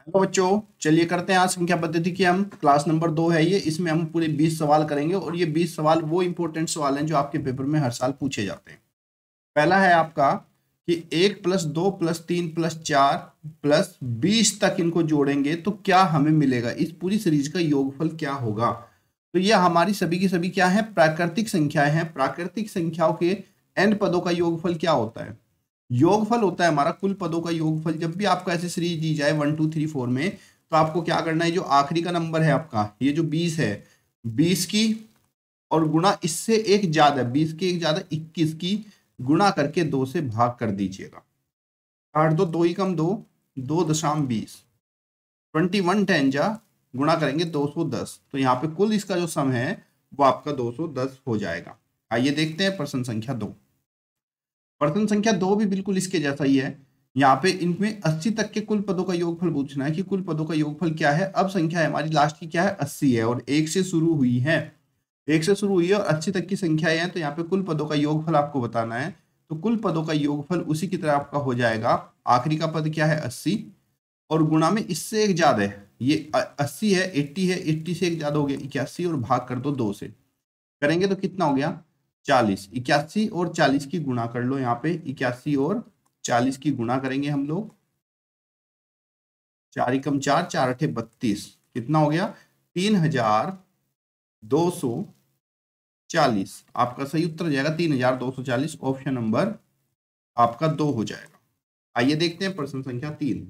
Hello बच्चों, चलिए करते हैं आज संख्या पद्धति की। हम क्लास नंबर 2 है ये, इसमें हम पूरे 20 सवाल करेंगे और ये 20 सवाल वो इंपॉर्टेंट सवाल हैं जो आपके पेपर में हर साल पूछे जाते हैं। पहला है आपका कि 1+2+3+4 +20 तक इनको जोड़ेंगे तो क्या हमें मिलेगा, इस पूरी सीरीज का योगफल क्या होगा। तो ये हमारी सभी की सभी क्या है, प्राकृतिक संख्याएं हैं। प्राकृतिक संख्याओं के n पदों का योगफल क्या होता है? योगफल होता है हमारा कुल पदों का योगफल। जब भी आपको ऐसी सीरीज दी जाए 1 2 3 4 में, तो आपको क्या करना है, जो आखिरी का नंबर है आपका, ये जो 20 है, 20 की और गुणा इससे एक ज्यादा, 20 की एक ज्यादा 21 की गुणा करके 2 से भाग कर दीजिएगा। 8 2 2 ही कम 2, 2.20, 21 10 जा गुणा करेंगे 210, तो यहाँ पे कुल इसका जो सम है वो आपका 210 हो जाएगा। आइए देखते हैं प्रश्न संख्या 2। प्रश्न संख्या 2 भी बिल्कुल इसके जैसा ही है। यहाँ पे इनमें 80 तक के कुल पदों का योगफल पूछना है कि कुल पदों का योगफल क्या है। अब संख्या है हमारी लास्ट की क्या है, 80 है और 1 से शुरू हुई है। 1 से शुरू हुई है और 80 तक की संख्याएं हैं, तो यहाँ पे कुल पदों का योगफल आपको बताना है। तो कुल पदों का योगफल उसी की तरह आपका हो जाएगा। आखिरी का पद क्या है, 80, और गुणा में इससे एक ज्यादा है, ये 80 है, 80 है, 80 से एक ज्यादा हो गया 81, और भाग कर दो 2 से, करेंगे तो कितना हो गया, 40। 81 और 40 की गुणा कर लो, यहाँ पे 81 और 40 की गुणा करेंगे हम लोग। 4 एकम 4, 4 अठे 32, कितना हो गया, 3240। आपका सही उत्तर हो जाएगा 3240। ऑप्शन नंबर आपका 2 हो जाएगा। आइए देखते हैं प्रश्न संख्या 3।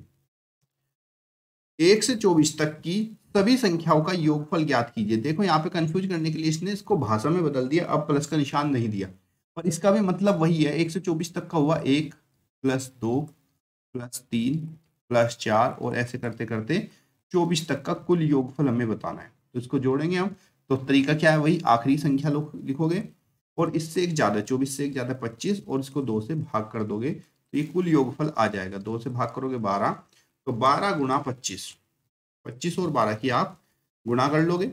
1 से 24 तक की सभी संख्याओं का योगफल ज्ञात कीजिए। देखो यहाँ पे कंफ्यूज करने के लिए इसने इसको भाषा में बदल दिया, अब प्लस का निशान नहीं दिया, पर इसका भी मतलब वही है। 1 से 24 तक का हुआ 1 +2 +3 +4, और ऐसे करते करते 24 तक का कुल योगफल हमें बताना है। तो इसको जोड़ेंगे हम। तो तरीका क्या है, वही आखिरी संख्या लिखोगे और इससे एक ज्यादा, 24 से एक ज्यादा 25, और इसको 2 से भाग कर दोगे तो ये कुल योगफल आ जाएगा। 2 से भाग करोगे 12, तो 12 गुणा 25, 25 और 12 की आप गुणा कर लोगे।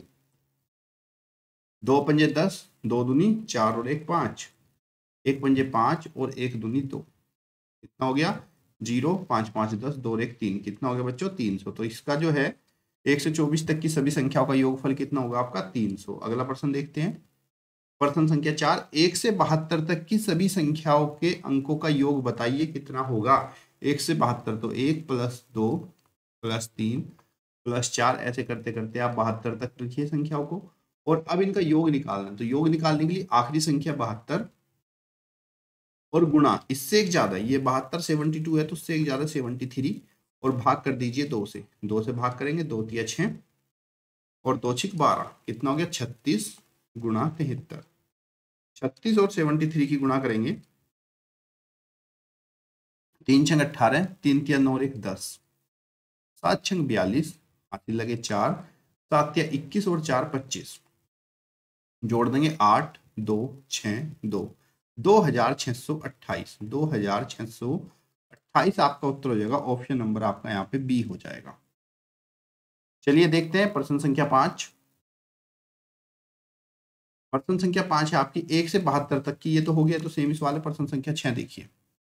2 पंजे 10, 2 दूनी 4 और 1 5, 1 पंजे 5 और 1 दूनी 2, कितना हो गया, 0, 5 5 10, 2 और 1 3, कितना हो गया बच्चों, 300। तो इसका जो है 1 से 24 तक की सभी संख्याओं का योगफल कितना होगा आपका, 300। अगला प्रश्न देखते हैं। प्रश्न संख्या 4। 1 से 72 तक की सभी संख्याओं के अंकों का योग बताइए, कितना होगा। 1 से 72, तो 1 +2 +3 +4, ऐसे करते करते आप 72 तक लिखिए संख्याओं को, और अब इनका योग निकालना है। तो योग निकालने के लिए आखिरी संख्या 72 और गुणा इससे एक ज्यादा, ये 72 72 है तो उससे एक ज्यादा 73, और भाग कर दीजिए 2 से। 2 से भाग करेंगे, 2 तिया 6 और 2 छिक 12, कितना हो गया, 36 गुणा 73। 36 और 73 की गुणा करेंगे, 3 छंग 18, 3 तिया 9 और 1 10, 7 छंग 42, हाथी लगे 4, 7 तिया 21 और 4 25, जोड़ देंगे 8 2 6 2, 2628। 2628 आपका उत्तर हो जाएगा। ऑप्शन नंबर आपका यहाँ पे बी हो जाएगा। चलिए देखते हैं प्रश्न संख्या 5। प्रश्न संख्या 5 है आपकी 1 से 72 तक की, ये तो हो गया, तो सेम इस वाले प्रश्न संख्या 6 देखिए।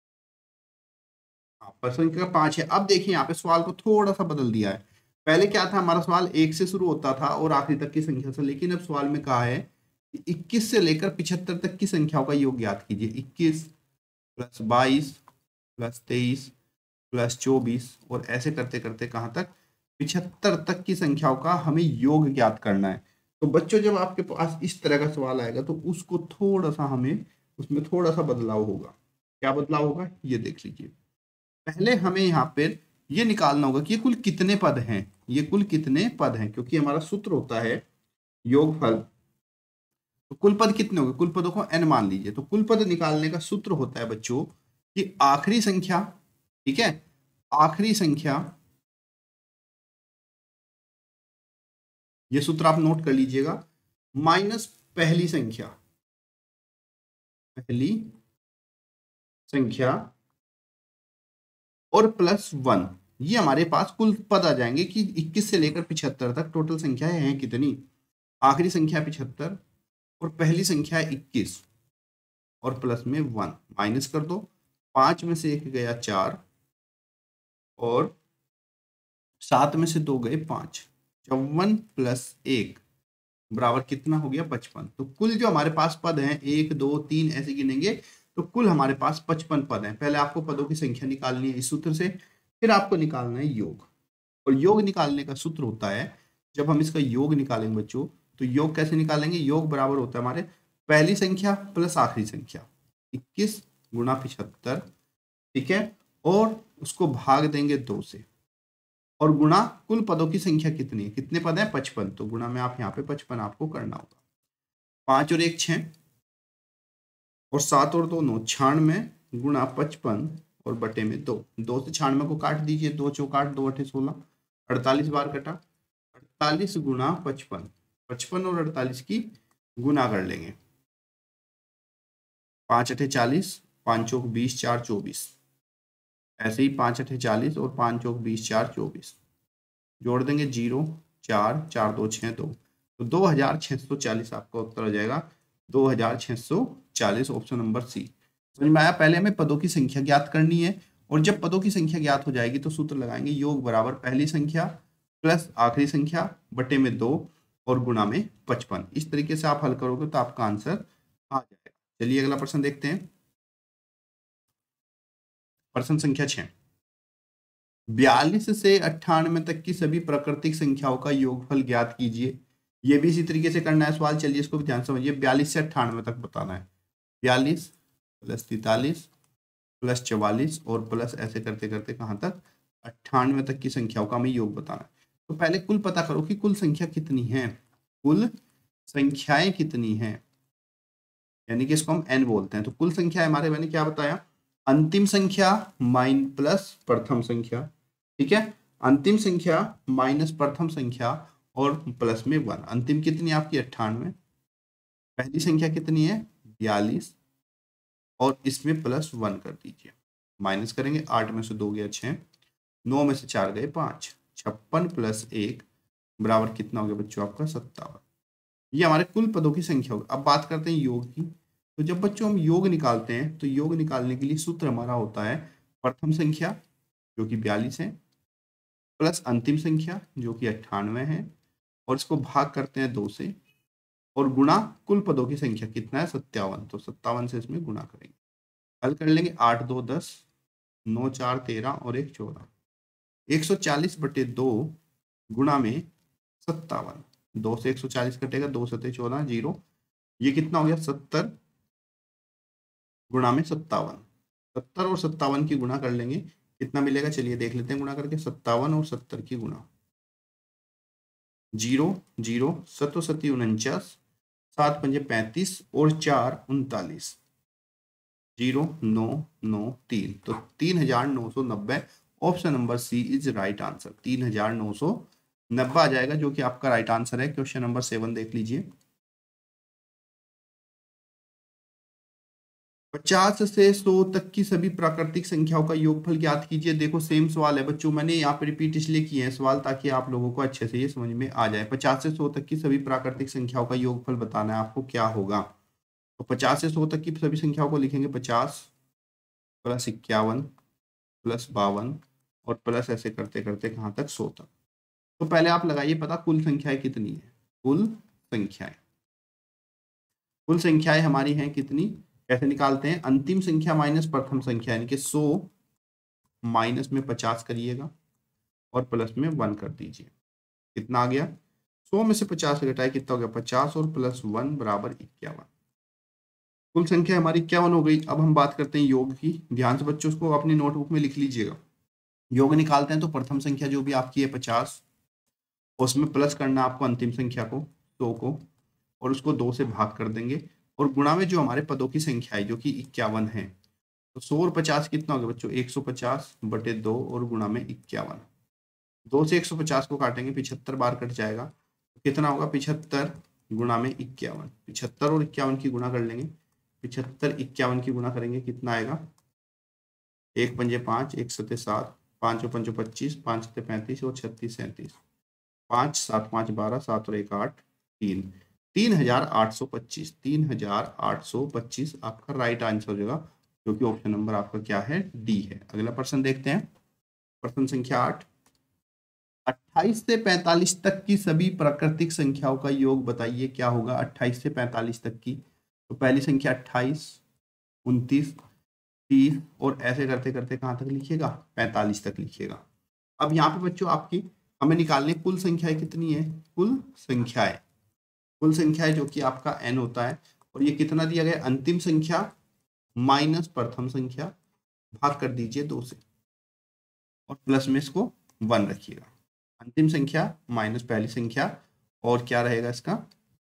प्रश्न संख्या 5 है। अब देखिए यहाँ पे सवाल को थोड़ा सा बदल दिया है। पहले क्या था, हमारा सवाल 1 से शुरू होता था और आखिरी तक की संख्या से, लेकिन अब सवाल में कहा है कि 21 से लेकर 75 तक की संख्याओं का योग ज्ञात कीजिए। 21 + 22 + 23 + 24, और ऐसे करते करते कहाँ तक, 75 तक की संख्याओं का हमें योग ज्ञात करना है। तो बच्चों, जब आपके पास इस तरह का सवाल आएगा तो उसको थोड़ा सा हमें, उसमें थोड़ा सा बदलाव होगा। क्या बदलाव होगा, ये देख लीजिए। पहले हमें यहाँ पर ये निकालना होगा कि ये कुल कितने पद हैं, ये कुल कितने पद हैं, क्योंकि हमारा सूत्र होता है योगफल। तो कुल पद कितने होंगे, कुल पदों को n मान लीजिए। तो कुल पद निकालने का सूत्र होता है बच्चों कि आखिरी संख्या, ठीक है, आखिरी संख्या, ये सूत्र आप नोट कर लीजिएगा, माइनस पहली संख्या, पहली संख्या, और +1। ये हमारे पास कुल पद आ जाएंगे कि 21 से लेकर 75 तक टोटल संख्या है कितनी। आखिरी संख्या 75 और पहली संख्या है 21, और प्लस में 1, माइनस कर दो। 5 में से 1 गया 4, और 7 में से 2 गए 5, 54 प्लस 1 बराबर कितना हो गया 55। तो कुल जो हमारे पास पद हैं 1 2 3 ऐसे गिनेंगे तो कुल हमारे पास 55 पद हैं। पहले आपको पदों की संख्या निकालनी है इस सूत्र से, फिर आपको निकालना है योग। और योग निकालने का सूत्र होता है, जब हम इसका योग निकालेंगे बच्चों, तो योग कैसे निकालेंगे, योग बराबर होता है हमारे पहली संख्या प्लस आखिरी संख्या, 21 गुणा 75, ठीक है, और उसको भाग देंगे 2 से, और गुणा कुल पदों की संख्या कितनी है, कितने पद है 55, तो गुणा में आप यहाँ पे 55 आपको करना होगा। 5 और 1 6, और 7 और 2 9, 96 गुणा 55 और बटे में 2, 2 से 96 को काट दीजिए, 2 चौक 8, 2 अठे 16, 48 बार कटा, 48 गुणा 55, 55 और 48 की गुना कर लेंगे, 5 अठे 40, 5 चौक 20, 4 24, ऐसे ही 5 अठे 40 और 5 चौक 20, 4 24, जोड़ देंगे 0 4 4 2 6 2, तो 2640 आपका उत्तर हो जाएगा, 2640, ऑप्शन नंबर सी। समझ में आया। पहले हमें पदों की संख्या ज्ञात करनी है, और जब पदों की संख्या ज्ञात हो जाएगी तो सूत्र लगाएंगे योग बराबर पहली संख्या प्लस आखिरी संख्या बटे में 2 और गुणा में 55। इस तरीके से आप हल करोगे तो आपका आंसर आ जाएगा। चलिए अगला प्रश्न देखते हैं, प्रश्न संख्या 6। 42 से 98 तक की सभी प्राकृतिक संख्याओं का योगफल ज्ञात कीजिए। ये भी इसी तरीके से करना है सवाल, चलिए इसको भी ध्यान समझिए। 42 से 98 तक बताना है, 42 प्लस 43 प्लस 44 और प्लस ऐसे करते करते कहाँ तक 98 तक की संख्याओं का हमें योग बताना है। तो पहले कुल पता करो कि कुल संख्या कितनी है, कुल संख्याएं कितनी हैं, यानी कि इसको हम n बोलते हैं। तो कुल संख्या हमारे, मैंने क्या बताया, अंतिम संख्या माइन प्लस प्रथम संख्या, ठीक है, अंतिम संख्या माइनस प्रथम संख्या और प्लस में 1। अंतिम कितनी आपकी 98, पहली संख्या कितनी है 42 और इसमें प्लस 1 कर दीजिए, माइनस करेंगे, 8 में से 2 गया 6, 9 में से 4 गए 5, 56 प्लस 1 बराबर कितना हो गया बच्चों आपका 57। ये हमारे कुल पदों की संख्या होगी। अब बात करते हैं योग की। तो जब बच्चों हम योग निकालते हैं तो योग निकालने के लिए सूत्र हमारा होता है प्रथम संख्या जो कि 42 है, प्लस अंतिम संख्या जो कि 98 है, और इसको भाग करते हैं 2 से, और गुणा कुल पदों की संख्या कितना है 57, तो 57 से इसमें गुणा करेंगे, हल कर लेंगे, 8 2 10, 9 4 13 और 1 14, 140 बटे 2 गुणा में 57, 2 से 140 कटेगा, 2 सते 14 0, ये कितना हो गया 70 गुणा में 57, 70 और 57 की गुणा कर लेंगे, कितना मिलेगा चलिए देख लेते हैं गुणा करके, 57 और 70 की गुणा, 0 0 7 सती 49, 7 पंजे 35 और 4 39, 0 9 9 3, तो 3990, option number C is right answer. 3990 आ जाएगा जो कि आपका राइट आंसर है। क्वेश्चन नंबर 7 देख लीजिए। 50 से 100 तक की सभी प्राकृतिक संख्याओं का योगफल ज्ञात कीजिए। देखो सेम सवाल है बच्चों, मैंने यहाँ पे रिपीट इसलिए किए हैं सवाल ताकि आप लोगों को अच्छे से ये समझ में आ जाए। 50 से 100 तक की सभी प्राकृतिक संख्याओं का योगफल बताना है आपको, क्या होगा। तो 50 से 100 तक की सभी संख्याओं को लिखेंगे 50 प्लस 51 प्लस 52 और प्लस ऐसे करते करते कहाँ तक 100 तक। तो पहले आप लगाइए पता कुल संख्याएं कितनी है। कुल संख्याएं, कुल संख्याएं हमारी हैं कितनी, कैसे निकालते हैं, अंतिम संख्या माइनस प्रथम संख्या, यानी कि 100 माइनस में 50 करिएगा और प्लस में 1 कर दीजिए, कितना आ गया, 100 में से 50 घटाए कितना हो गया 50 और प्लस 1 बराबर 51। कुल संख्या हमारी 51 हो गई। अब हम बात करते हैं योग की। ध्यान से बच्चों उसको अपनी नोटबुक में लिख लीजिएगा। योग निकालते हैं तो प्रथम संख्या जो भी आपकी है 50, उसमें प्लस करना आपको अंतिम संख्या को 100 को, और उसको 2 से भाग कर देंगे, और गुणा में जो हमारे पदों की संख्या है जो कि 51 है, तो 100 और 50 कितना हो गया बच्चों 150 बटे 2 और गुणा में 51। 2 से 150 को काटेंगे 75 बार कट जाएगा, तो कितना होगा 75 गुणा में 51। 75 और 51 की गुणा कर लेंगे, 75 51 की गुणा करेंगे कितना आएगा, 1 पंजे 5, 1 सते 7, 5 और 5 25, 5 सते 35 और 36 37, 5 7 5 12, 7 और 1 8, 3, 3825, 3825 आपका राइट आंसर हो जाएगा, जो कि ऑप्शन नंबर आपका क्या है डी है। अगला प्रश्न देखते हैं, प्रश्न संख्या 8। 28 से 45 तक की सभी प्राकृतिक संख्याओं का योग बताइए क्या होगा 28 से 45 तक की। तो पहली संख्या 28, 29, 30 और ऐसे करते करते कहाँ तक लिखिएगा 45 तक लिखिएगा। अब यहाँ पे बच्चों आपकी हमें निकालनी कुल संख्याएं कितनी है, कुल संख्याएं जो कि आपका n होता है। और ये कितना दिया गया, अंतिम संख्या माइनस प्रथम संख्या, भाग कर दीजिए 2 से और प्लस में इसको 1 रखिएगा। अंतिम संख्या माइनस पहली संख्या और क्या रहेगा इसका,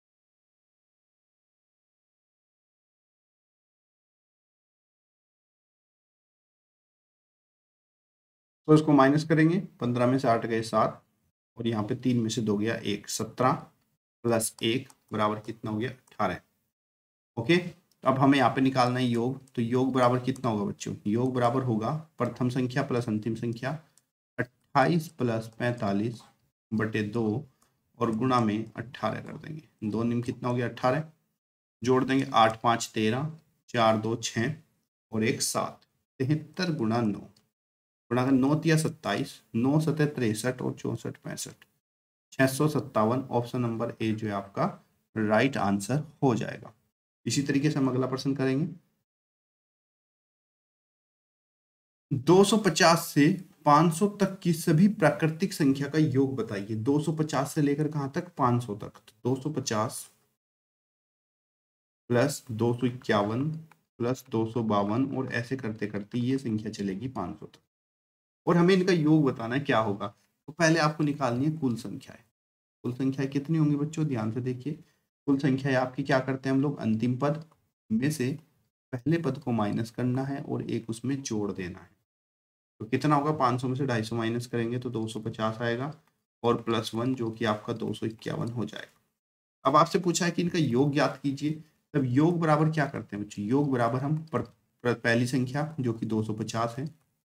तो इसको माइनस करेंगे। 15 में से 8 गए 7 और यहाँ पे 3 में से 2 गया 1, 17 प्लस 1 बराबर कितना हो गया 18। ओके, अब हमें यहाँ पे निकालना है योग। तो योग बराबर कितना होगा बच्चों, योग बराबर होगा प्रथम संख्या प्लस अंतिम संख्या 28 प्लस 45 बटे 2 और गुणा में 18 कर देंगे। 2 निम कितना हो गया 18, जोड़ देंगे 8 5 13, 4 2 6 और 1 7, 73 गुणा 9, गुणा कर 9 तिया 27, 9 सतह 63 और 64 65, 657। ऑप्शन नंबर ए जो है आपका राइट आंसर हो जाएगा। इसी तरीके से हम अगला प्रश्न करेंगे। 250 से 500 तक की सभी प्राकृतिक संख्या का योग बताइए। 250 से लेकर कहां तक, 500 तक। तो 250 प्लस 251 प्लस 252 और ऐसे करते करते ये संख्या चलेगी 500 तक और हमें इनका योग बताना है क्या होगा। तो पहले आपको निकालनी है कुल संख्याएं। कुल संख्याएं कितनी होंगी बच्चों, ध्यान से देखिए। कुल संख्याएं आपकी क्या करते हैं हम लोग, अंतिम पद में से पहले पद को माइनस करना है और एक उसमें जोड़ देना है। तो कितना होगा, 500 में से 250 माइनस करेंगे तो 250 आएगा और प्लस 1 जो कि आपका 251 हो जाएगा। अब आपसे पूछा है कि इनका योग ज्ञात कीजिए। तब योग बराबर क्या करते हैं बच्चों, योग बराबर हम पहली संख्या जो कि 250 है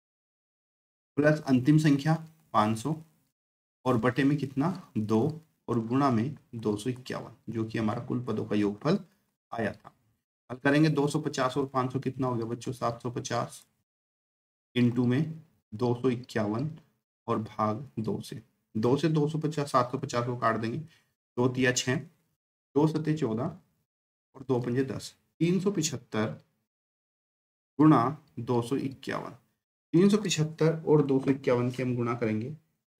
प्लस अंतिम संख्या 500 और बटे में कितना 2 और गुणा में 251 जो कि हमारा कुल पदों का योगफल आया था। हल करेंगे 250 और 500 कितना हो गया बच्चों, 750 इंटू में 251 और भाग 2 से 250 750 को काट देंगे, 2 तिया 6, 2 सत्ते 14 और 2 पंजे 10, 375 गुणा 251। 375 और 251 की हम गुणा करेंगे तो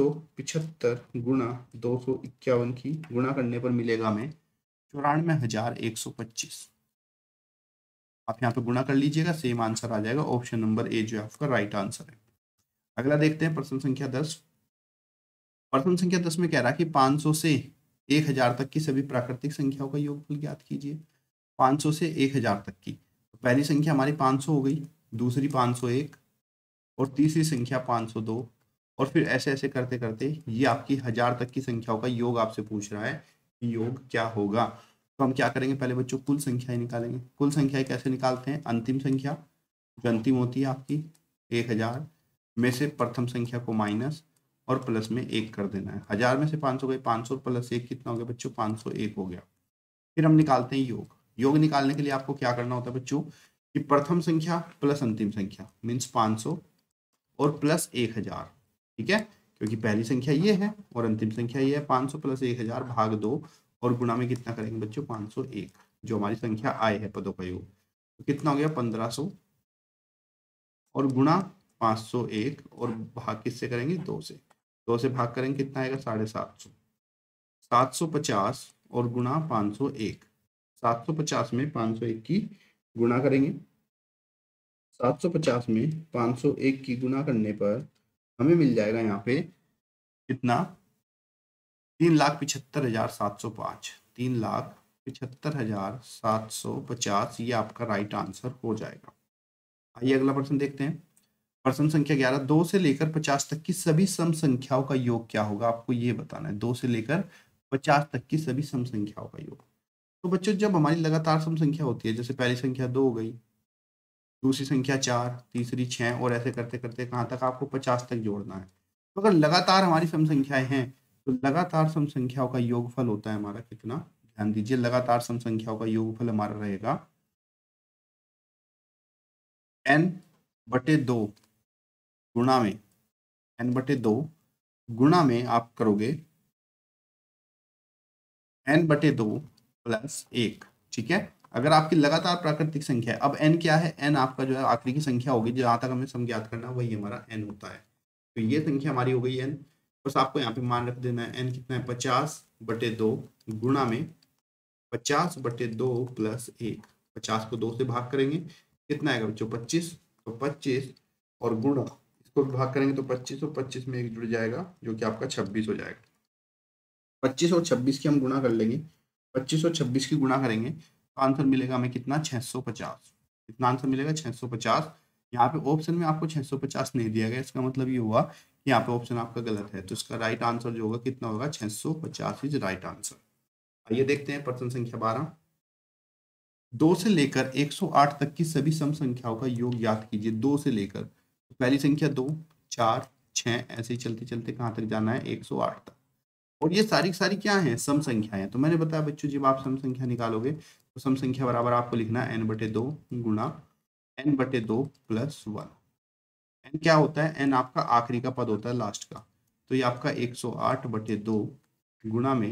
375 गुणा 251 की गुणा करने पर मिलेगा हमें 94,125। आप यहाँ पे गुणा कर लीजिएगा, सेम आंसर आ जाएगा। ऑप्शन नंबर ए जो है आपका राइट आंसर है। अगला देखते हैं प्रश्न संख्या 10। प्रश्न संख्या 10 में कह रहा है कि 500 से 1000 तक की सभी प्राकृतिक संख्याओं का योगफल ज्ञात कीजिए। 500 से 1000 तक की, तो पहली संख्या हमारी 500 हो गई, दूसरी 501 और तीसरी संख्या 502 और फिर ऐसे ऐसे करते करते ये आपकी 1000 तक की संख्याओं का योग आपसे पूछ रहा है कि योग क्या होगा। तो हम क्या करेंगे, पहले बच्चों कुल संख्याएं निकालेंगे। कुल संख्याएं कैसे निकालते हैं, अंतिम संख्या जो अंतिम होती है आपकी 1000 में से प्रथम संख्या को माइनस और प्लस में 1 कर देना है। 1000 में से 500 गए, 500 प्लस 1 कितना हो गया बच्चों, 501 हो गया। फिर हम निकालते हैं योग। योग निकालने के लिए आपको क्या करना होता है बच्चों कि प्रथम संख्या प्लस अंतिम संख्या मीन्स 500 और प्लस 1000, ठीक है, क्योंकि पहली संख्या ये है और अंतिम संख्या ये है। 500 प्लस 1000 भाग 2 और गुणा में कितना करेंगे बच्चों 501 जो हमारी संख्या आए है पदों का योग। तो कितना हो गया 1500 और गुणा 501 और भाग किससे करेंगे 2 से। 2 से भाग करेंगे कितना आएगा 750, 750 और गुणा 501। 750 में 501 की गुणा करेंगे, 750 में 501 की गुणा करने पर हमें मिल जाएगा यहाँ पे कितना, 3,75,705, 3,75,750 ये आपका राइट आंसर हो जाएगा। आइए अगला प्रश्न देखते हैं। प्रश्न संख्या 11, 2 से लेकर 50 तक की सभी सम संख्याओं का योग क्या होगा, आपको ये बताना है। 2 से लेकर 50 तक की सभी सम संख्याओं का योग। तो बच्चों जब हमारी लगातार सम संख्या होती है, जैसे पहली संख्या 2 हो गई, दूसरी संख्या 4, तीसरी 6 और ऐसे करते करते कहाँ तक आपको 50 तक जोड़ना है। तो अगर लगातार हमारी सम संख्याएं हैं तो लगातार सम संख्याओं का योगफल होता है हमारा कितना, ध्यान दीजिए, लगातार सम संख्याओं का योगफल हमारा रहेगा n/2 गुणा में n/2 गुणा में आप करोगे n/2 प्लस 1। ठीक है, अगर आपकी लगातार प्राकृतिक संख्या है, अब n क्या है, n आपका जो है आखिरी की संख्या होगी, जहां तक हमें सम ज्ञात करना है वही हमारा n होता है। तो ये संख्या हमारी हो गई n। बस आपको यहाँ पे मान रख देना है n कितना है 50/2 गुणा में 50/2 प्लस 1। 50 को 2 से भाग करेंगे कितना आएगा बच्चों 25, तो 25 और गुणा इसको भाग करेंगे तो 25 और 25 में एक जुड़ जाएगा जो कि आपका 26 हो जाएगा। 25 और 26 की हम गुणा कर लेंगे, 25 और 26 की गुणा करेंगे तो आंसर मिलेगा हमें कितना 650। कितना आंसर मिलेगा 650। यहाँ पे ऑप्शन में आपको 650 नहीं दिया गया, इसका मतलब ये हुआ कि यहाँ पे ऑप्शन आपका गलत है, तो इसका राइट आंसर जो होगा कितना होगा 650 इज राइट आंसर। आइए देखते हैं प्रश्न संख्या 12। 2 से लेकर 108 तक की सभी सम संख्याओं का योग ज्ञात कीजिए। 2 से लेकर तो पहली संख्या 2, 4, 6 ऐसे ही चलते चलते कहाँ तक जाना है 108 तक। और ये सारी सारी क्या है सम संख्याएं हैं। तो मैंने बताया बच्चों जब आप सम संख्या निकालोगे तो सम संख्या बराबर आपको लिखना है n/2 गुणा n/2 प्लस 1। n क्या होता है, n आपका आखिरी का पद होता है लास्ट का। तो ये आपका 108/2 गुणा में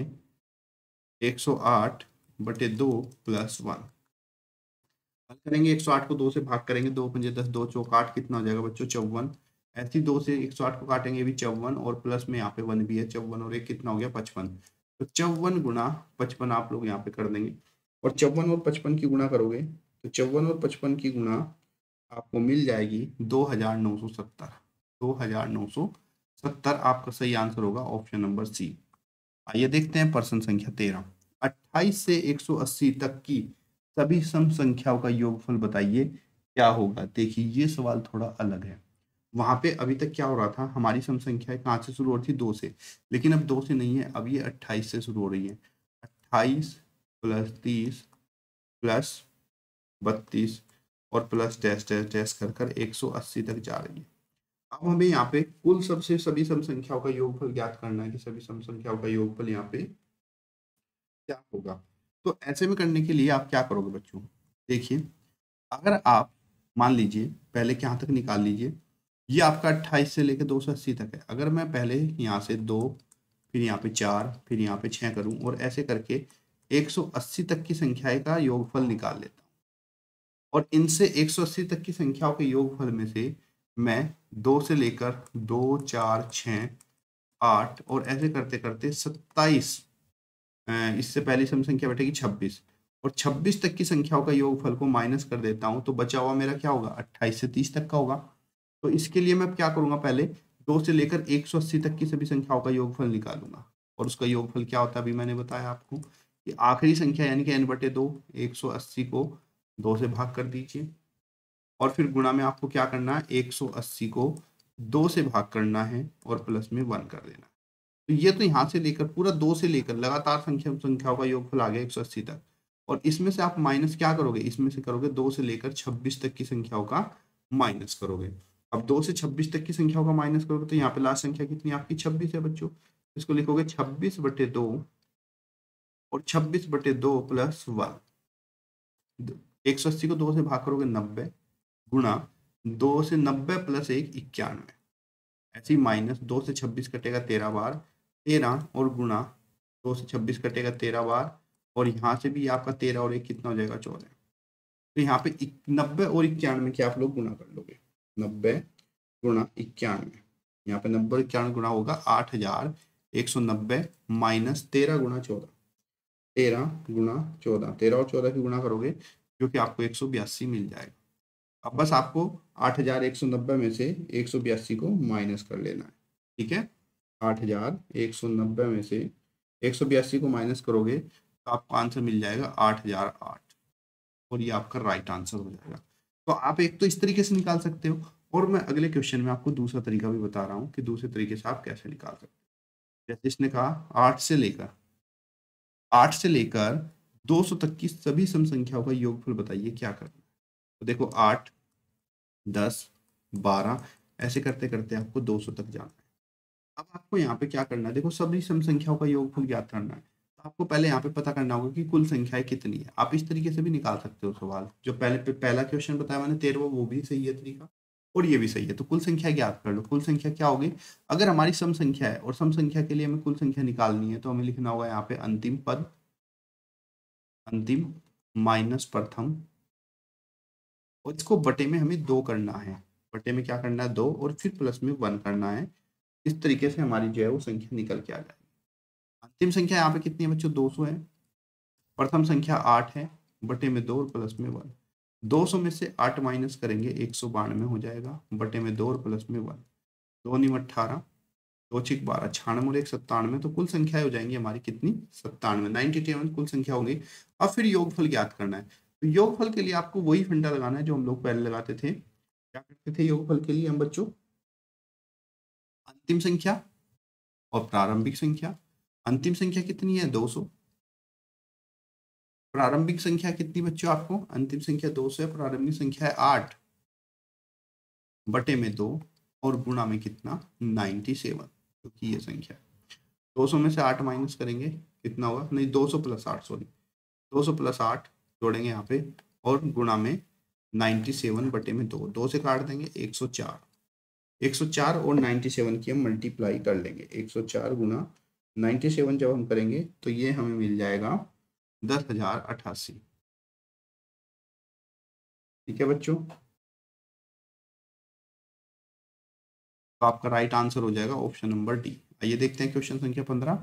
108/2 प्लस 1। हल करेंगे 108 को 2 से भाग करेंगे, 2 पंजे 10, 2 चौक 8, कितना हो जाएगा बच्चों 54। ऐसे ही 2 से 108 को काटेंगे भी 54 और प्लस में यहाँ पे 1 भी है, 54 और एक कितना हो गया 55। तो 54 गुणा 55 आप लोग यहाँ पे कर देंगे और 54 और 55 की गुणा करोगे तो 54 और 55 की गुणा आपको मिल जाएगी 2970। 2970 आपका सही आंसर होगा ऑप्शन नंबर सी। आइए देखते हैं प्रश्न संख्या 13। 28 से 180 तक की सभी सम संख्याओं का योगफल बताइए क्या होगा। देखिए ये सवाल थोड़ा अलग है। वहां पे अभी तक क्या हो रहा था, हमारी सम संख्याएं कहाँ से शुरू हो रही थी 2 से, लेकिन अब 2 से नहीं है, अब ये 28 से शुरू हो रही है। 28 प्लस 30 प्लस 32 और प्लस डैश डैश डैश कर कर 180 तक जा रही है। अब हमें यहाँ पे कुल सबसे सभी सम संख्याओं का योगफल ज्ञात करना है कि सभी सम संख्याओं का योगफल यहाँ पे क्या होगा। तो ऐसे में करने के लिए आप क्या करोगे बच्चों, देखिए अगर आप मान लीजिए पहले यहाँ तक निकाल लीजिए, ये आपका 28 से लेकर 280 तक है। अगर मैं पहले यहाँ से 2 फिर यहाँ पे 4 फिर यहाँ पे 6 करूं और ऐसे करके 180 तक की संख्याएं का योगफल निकाल लेता हूँ और इनसे 180 तक की संख्याओं के योगफल में से मैं 2 से लेकर 2, 4, 6, 8 और ऐसे करते करते 27, इससे पहली सम संख्या बैठेगी 26 और 26 तक की संख्याओं का योगफल को माइनस कर देता हूं तो बचा हुआ मेरा क्या होगा 28 से 30 तक का होगा। तो इसके लिए मैं क्या करूंगा, पहले 2 से लेकर 180 तक की सभी संख्याओं का योगफल निकालूंगा और उसका योगफल क्या होता है अभी मैंने बताया आपको कि आखिरी संख्या यानी कि n/2 180 को 2 से भाग कर दीजिए और फिर गुणा में आपको क्या करना है 180 को 2 से भाग करना है और प्लस में 1 कर देना। तो ये तो यहाँ से लेकर पूरा 2 से लेकर लगातार संख्याओं का योगफल आ गया 180 तक और इसमें से आप माइनस क्या करोगे, इसमें से करोगे 2 से लेकर 26 तक की संख्याओं का माइनस करोगे। अब 2 से 26 तक की संख्याओं का माइनस करोगे तो यहाँ पे लास्ट संख्या कितनी आपकी 26 है बच्चों। इसको लिखोगे 26/2 और 26/2 प्लस 1। 180 को 2 से भाग करोगे 90 गुणा 2 से 90 प्लस 1 91। ऐसे ही माइनस 2 से 26 कटेगा 13 बार 13 और गुणा 2 से 26 कटेगा 13 बार और यहाँ से भी आपका 13 और 1 कितना हो जाएगा 14। तो यहाँ पे 90 और 91 के आप लोग गुणा कर लोगे, 90 गुणा 91, यहाँ पे 90 और 91 गुणा होगा 8190 माइनस 13 गुणा 14, 13 गुणा 14, 13 और 14 की गुणा करोगे जो कि आपको 182 मिल जाएगा। अब बस आपको 8190 में से 182 को माइनस कर लेना है। ठीक है, 8190 में से 182 को माइनस करोगे तो आपको आंसर मिल जाएगा 8008 और ये आपका राइट आंसर हो जाएगा। तो आप एक तो इस तरीके से निकाल सकते हो और मैं अगले क्वेश्चन में आपको दूसरा तरीका भी बता रहा हूँ कि दूसरे तरीके से आप कैसे निकाल सकते हो। जैसे इसने कहा 8 से लेकर 200 तक की सभी सम संख्याओं का योगफल बताइए क्या करना है। तो देखो 8, 10, 12 ऐसे करते करते आपको 200 तक जाना है। अब आपको यहाँ पे क्या करना है, देखो सभी सम संख्याओं का योगफल ज्ञात करना है। तो आपको पहले यहाँ पे पता करना होगा कि कुल संख्याएं कितनी है। आप इस तरीके से भी निकाल सकते हो सवाल, जो पहला क्वेश्चन बताया मैंने 13वां वो भी सही है तरीका। और ये भी सही है। तो कुल संख्या ज्ञात कर लो। कुल संख्या क्या होगी? अगर हमारी सम संख्या है और सम संख्या के लिए हमें कुल संख्या निकालनी है तो हमें लिखना होगा यहाँ पे अंतिम पद, अंतिम माइनस प्रथम, और इसको बटे में हमें 2 करना है। बटे में क्या करना है? 2, और फिर प्लस में 1 करना है। इस तरीके से हमारी जो है वो संख्या निकल के आ जाएगी। अंतिम संख्या यहाँ पे कितनी है बच्चों? 200 है। प्रथम संख्या 8 है, बटे में 2 और प्लस में 1। 200 में से 8 माइनस करेंगे 192 हो जाएगा, बटे में 2 और प्लस में 1। 2 नीम 18, 2 छिक 12, 96 और 1 97। तो कुल संख्या हो जाएंगी हमारी कितनी? 97। 97 कुल संख्या होगी। अब फिर योगफल ज्ञात करना है। तो योगफल के लिए आपको वही फंडा लगाना है जो हम लोग पहले लगाते थे। क्या करते थे योगफल के लिए हम बच्चों? अंतिम संख्या और प्रारंभिक संख्या। अंतिम संख्या कितनी है? 200। प्रारंभिक संख्या कितनी बच्चों आपको? अंतिम संख्या 200 है, प्रारंभिक संख्या है 8, बटे में 2 और गुणा में कितना? 97, क्योंकि ये संख्या 200 में से 8 माइनस करेंगे कितना होगा? नहीं, 200 प्लस 8, सॉरी, 200 प्लस 8 जोड़ेंगे यहाँ पे, और गुणा में 97 बटे में 2। 2 से काट देंगे 104। 104 और 97 की हम मल्टीप्लाई कर लेंगे। 104 गुना 97 जब हम करेंगे तो ये हमें मिल जाएगा 10,088। ठीक है बच्चों, तो आपका राइट आंसर हो जाएगा ऑप्शन नंबर डी। आइए देखते हैं क्वेश्चन संख्या 15।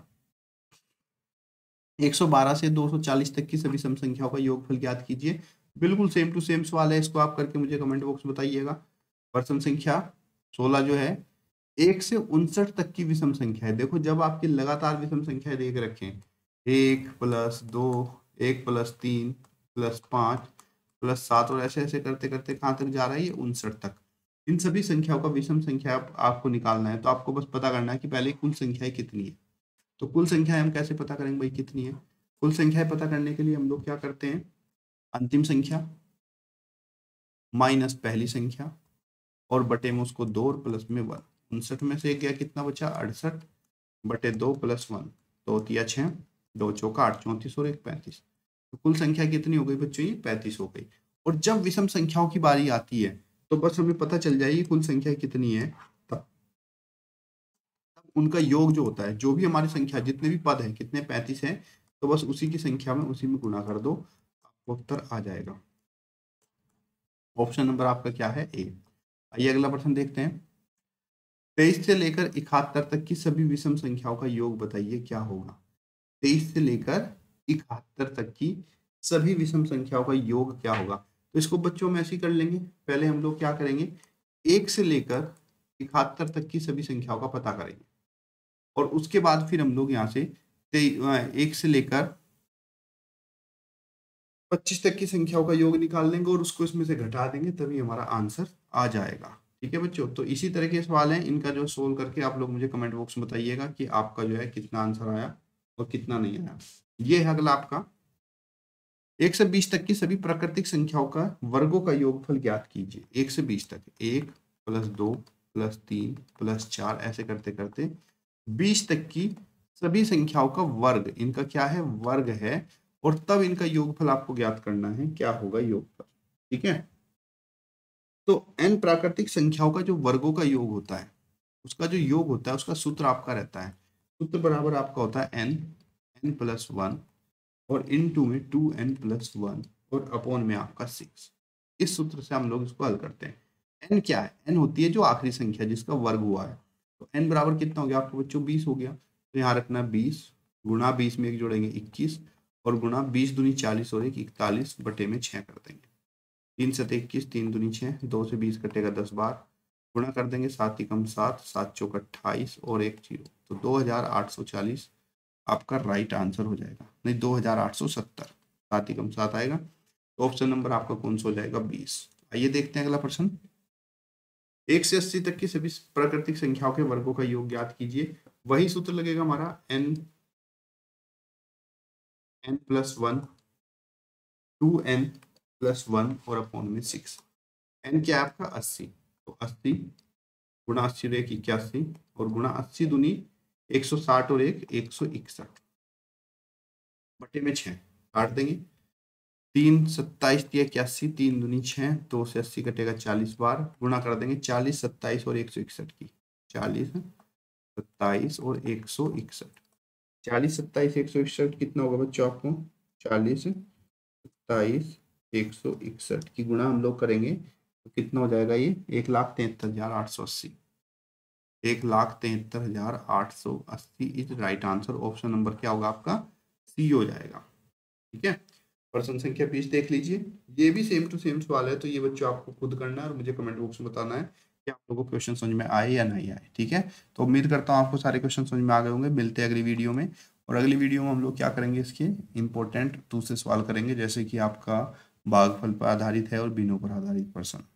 112 से 240 तक की सभी सम संख्याओं का योगफल ज्ञात कीजिए। बिल्कुल सेम टू सेम सवाल है, इसको आप करके मुझे कमेंट बॉक्स में बताइएगा। प्रश्न संख्या 16 जो है, 1 से 59 तक की विषम संख्या है। देखो जब आपकी लगातार विषम संख्या देख रखें, 1 + 2, 1 + 3 + 5 + 7, और ऐसे ऐसे करते करते कहाँ तक जा रहा है? ये 59 तक। इन सभी संख्याओं का विषम संख्या आपको निकालना है। तो आपको बस पता करना है कि पहले कुल संख्या कितनी है। तो कुल संख्या हम कैसे पता करेंगे भाई कितनी है? कुल संख्या पता करने के लिए हम लोग क्या करते हैं? अंतिम संख्या माइनस पहली संख्या और बटे में उसको 2 और प्लस में 1। 59 में से गया कितना बचा? 68, बटे 2 + 1, 2 तिया 6, 2 चौका 8, 34 और 1 35। तो कुल संख्या कितनी हो गई बच्चों? ये 35 हो गई। और जब विषम संख्याओं की बारी आती है तो बस हमें पता चल जाएगी कुल संख्या कितनी है। तब उनका योग जो होता है, जो भी हमारी संख्या जितने भी पद हैं, कितने? 35 हैं, तो बस उसी की संख्या में उसी में गुणा कर दो, आपको उत्तर आ जाएगा। ऑप्शन नंबर आपका क्या है? ए। आइए अगला प्रश्न देखते हैं। 23 से लेकर 71 तक की सभी विषम संख्याओं का योग बताइए, क्या होगा? 23 से लेकर 71 तक की सभी विषम संख्याओं का योग क्या होगा? तो इसको बच्चों में ऐसे ही कर लेंगे। पहले हम लोग क्या करेंगे? 1 से लेकर 71 तक की सभी संख्याओं का पता करेंगे, और उसके बाद फिर हम लोग यहाँ से 1 से लेकर 25 तक की संख्याओं का योग निकाल लेंगे और उसको इसमें से घटा देंगे, तभी हमारा आंसर आ जाएगा। ठीक है बच्चों, तो इसी तरह के सवाल हैं, इनका जो सोल्व करके आप लोग मुझे कमेंट बॉक्स में बताइएगा कि आपका जो है कितना आंसर आया और कितना नहीं आया। ये है अगला आपका, 1 से 20 तक की सभी प्राकृतिक संख्याओं का वर्गों का योगफल ज्ञात कीजिए। 1 से 20 तक, 1 + 2 + 3 + 4, ऐसे करते करते 20 तक की सभी संख्याओं का वर्ग, इनका क्या है? वर्ग है, और तब इनका योगफल आपको ज्ञात करना है। क्या होगा योगफल? ठीक है, तो n प्राकृतिक संख्याओं का जो वर्गों का योग होता है, उसका जो योग होता है, उसका सूत्र आपका रहता है, सूत्र बराबर आपका होता है n + 1, और इनटू में 2n + 1, और अपॉन में आपका 6। इस सूत्र से हम लोग इसको हल करते हैं। n क्या है? n होती है जो आखिरी संख्या जिसका वर्ग हुआ है। तो n बराबर कितना हो गया आपको बच्चों? 20 हो गया। तो यहाँ रखना 20, गुणा 20 में 1 जोड़ेंगे 21, और गुणा 20 दूनी 40 और 1 41, बटे में 6 कर देंगे। 3 7 21, 3 दूनी 6, 2 से 20 कटेगा 10 बार, गुणा कर देंगे 7 × 7, 7 चौक 28 और 1 0। तो 2840 आपका राइट आंसर हो जाएगा। नहीं, 2870, 7 × 7 आएगा। तो ऑप्शन नंबर आपका कौन सा हो जाएगा? 20। आइए देखते हैं अगला प्रश्न। 1 से 80 तक की सभी प्राकृतिक संख्याओं के वर्गों का योग ज्ञात कीजिए। वही सूत्र लगेगा हमारा, n + 1, 2n + 1 और अपॉन में 6। n क्या है आपका? 80। तो 80 गुणा 80 और 1 81, और गुणा 80 दूनी 160 और 1 161, बटे में 6 काट देंगे। तीन 27 दिया 81, 3 दूनी 6, 2 से 80 कटेगा 40 बार, गुणा कर देंगे 40, 27 और 161 की, 40, 27 और 161, 40, 27, 161 कितना होगा बच्चों आपको, 40, 27, 161 की गुणा हम लोग करेंगे तो कितना हो जाएगा ये, 1,73,880, 1,73,880 is right answer. Option number क्या होगा आपका, सी हो जाएगा। ठीक है, प्रश्न संख्या 20 देख लीजिए, ये भी सेम टू सेम सवाल है, तो ये बच्चों आपको खुद करना है और मुझे कमेंट बॉक्स में बताना है कि आप लोगों को क्वेश्चन समझ में आए या नहीं आए। ठीक है, तो उम्मीद करता हूँ आपको सारे क्वेश्चन समझ में आ गए होंगे। मिलते हैं अगली वीडियो में, और अगली वीडियो में हम लोग क्या करेंगे, इसके इंपॉर्टेंट दूसरे सवाल करेंगे, जैसे कि आपका भागफल पर आधारित है और बिनों पर आधारित प्रश्न।